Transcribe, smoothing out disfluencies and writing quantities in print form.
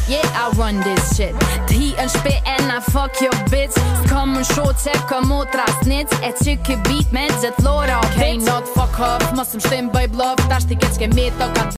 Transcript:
yeah, I run this shit. Ti shpi and I fuck your bitch. S'kom më shoqe, kom motra snitch. E që ky beat me gjithlora o bitch. Okay, not fuck up, mos më shtim bëj bluff. Tash ti keq ke me to ka